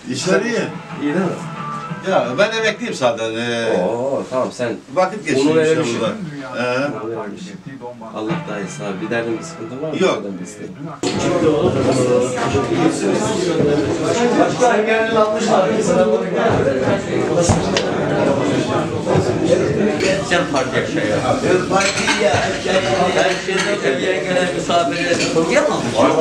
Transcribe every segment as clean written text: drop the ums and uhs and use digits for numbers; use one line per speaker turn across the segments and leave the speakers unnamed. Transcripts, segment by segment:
İşler iyi.
İyi değil mi?
Ya ben emekliyim zaten.
Oo tamam sen
Vakit geçiyor
onu veremiş.
inşallah.
Allah daha iyisi abi. Bir derdin bir sıkıntın var mı?
Yok.
Bir isteğin.
Sen fark yaşa ya. Her şeyde bir gelen misafirler Suriye'den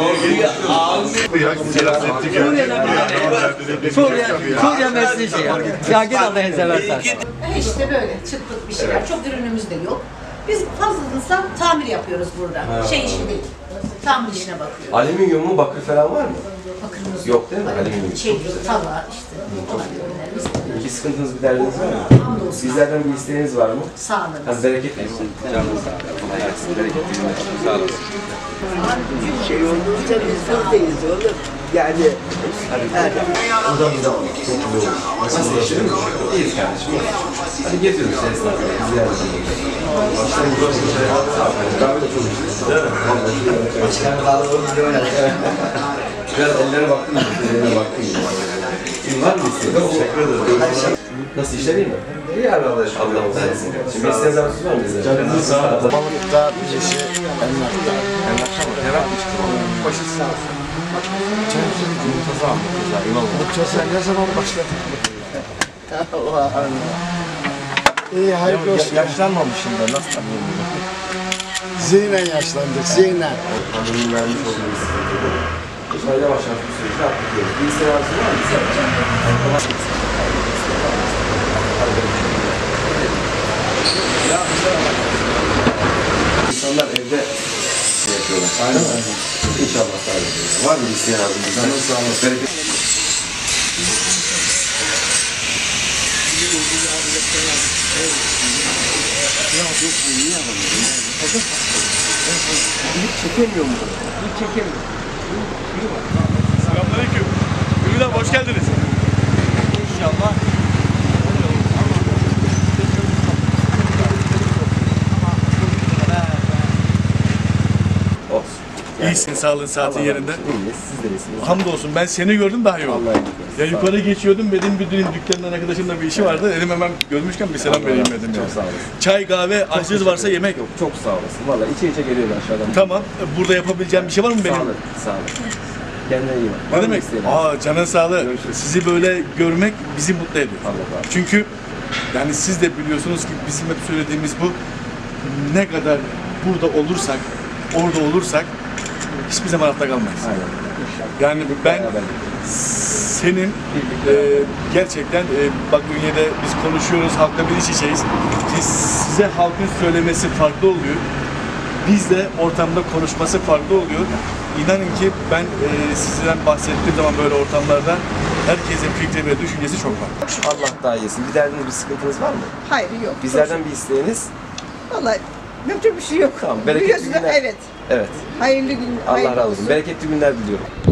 Suriye mesleği ya. Ya gel Allah'ın seversen.
İşte böyle çıtlık bir şeyler. Çok ürünümüz de yok. Biz fazlasıyla tamir yapıyoruz burada. Şey işi değil. Tamir işine bakıyoruz.
Alüminyum mu bakır falan var mı?
Bakırımız
Yok değil mi? Alüminyum.
Çelik, tava işte. Olan ürünlerimiz.
Bir sıkıntınız, bir derdiniz var mı?
Hamdolsun.
Bizlerden bir isteğiniz var mı?
Sağlığınız.
Hadi bereket versin. Canınız sağ olun. Allah yaksın. Bereketli günler. Sağ olasın.
Şey olduğunca biz buradayız oğlum. Yani
Nasıl yaşadın mı? İyiyiz kardeşim. Hadi getiriyoruz esnafı. Ziyaret edelim. Başlayın. Kahve de çok güzel. Değil mi?
başkan kaldığımız böyle.
Biraz ellere baktım. Ellerine baktım. Şimdi var mı isteğin? Teşekkür ederim. Nasıl işler iyi mi?
İyi abi Allah'a şükür.
Allah razı olsun. Şimdi isteğiniz arzusu var mı bizden?
Canınız sağ olun.
Balıkta bir işi emlakta. Emlakta mı? Herhalde işte. Başı sağ olsun. Muntazam mı? Muntazam ne zaman başladı? Allah Allah. İyi hayırlı olsun. Yaşlanmamışım da nasıl tanıyorum bunu? Zihnen yaşlandık, zihnen.
Pandeminin vermiş olduğu bir sıkıntı. Sonra yavaş yavaş bir süreçte atlatıyoruz. Bir isteğin arzusu var mı bize? İnsanlar evde yapıyorlar. Aynen mi? İnşallah daha iyi. Var mı bir isteğin arzusu? Canın sağ olun. Çekemiyor mu? Hiç çekemiyor.
Selamünaleyküm. Ümit abi hoş geldiniz. İnşallah.
Olsun.
İyisin, sağlığın, saatin
Allah
yerinde.
razı olsun. İyiyiz, siz de iyisiniz.
Hamdolsun, ben seni gördüm daha iyi oldu.
Allah'a
Ya
emanet olun.
yukarı geçiyordum, benim müdürün dükkanından arkadaşımla bir işi vardı. Dedim hemen görmüşken bir selam vereyim dedim.
Çok
Yani.
sağ olasın.
Çay, kahve, açınız varsa yemek.
Yok, çok sağ olasın. Valla içe içe geliyorlar aşağıdan.
Tamam, burada yapabileceğim bir şey var mı benim?
Sağ olun, sağ olun. Kendine iyi bak.
Ne
Var mı
demek?
isteğin?
Canın sağlığı.
Görüşürüz.
Sizi böyle görmek bizi mutlu ediyor.
Allah razı olsun.
Çünkü yani siz de biliyorsunuz ki bizim hep söylediğimiz bu, ne kadar burada olursak, orada olursak hiçbir zaman altta kalmayız.
Aynen.
Yani ben
Beraber.
senin gerçekten bak Ünye'de biz konuşuyoruz, halkla bir iç içeyiz. Size halkın söylemesi farklı oluyor. Biz de ortamda konuşması farklı oluyor. İnanın ki ben sizden bahsettiğim zaman böyle ortamlarda herkesin fikri ve düşüncesi çok var.
Allah daha iyisin. Bir derdiniz, bir sıkıntınız var mı?
Hayır yok.
Bizlerden bir isteğiniz?
Vallahi mümkün bir şey yok.
Tamam, bereketli
Biliyorsun,
günler.
evet.
Evet.
Hayırlı gün.
Allah
hayırlı
razı olsun. Bereketli günler diliyorum.